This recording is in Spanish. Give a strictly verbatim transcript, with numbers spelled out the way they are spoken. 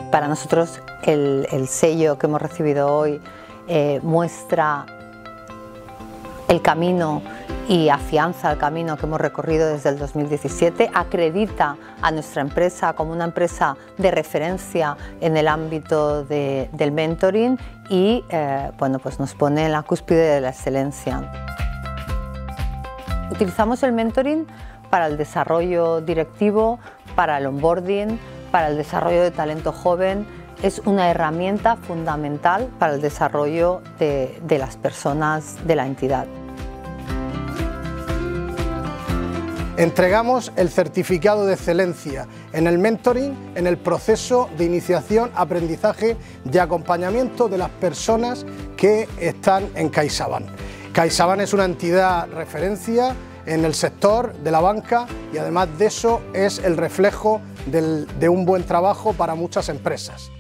Para nosotros el, el sello que hemos recibido hoy eh, muestra el camino y afianza el camino que hemos recorrido desde el dos mil diecisiete, acredita a nuestra empresa como una empresa de referencia en el ámbito de, del mentoring y eh, bueno, pues nos pone en la cúspide de la excelencia. Utilizamos el mentoring para el desarrollo directivo, para el onboarding, para el desarrollo de talento joven. Es una herramienta fundamental para el desarrollo de, de las personas de la entidad. Entregamos el certificado de excelencia en el mentoring, en el proceso de iniciación, aprendizaje y acompañamiento de las personas que están en CaixaBank. CaixaBank es una entidad referencia en el sector de la banca y además de eso es el reflejo del, de un buen trabajo para muchas empresas.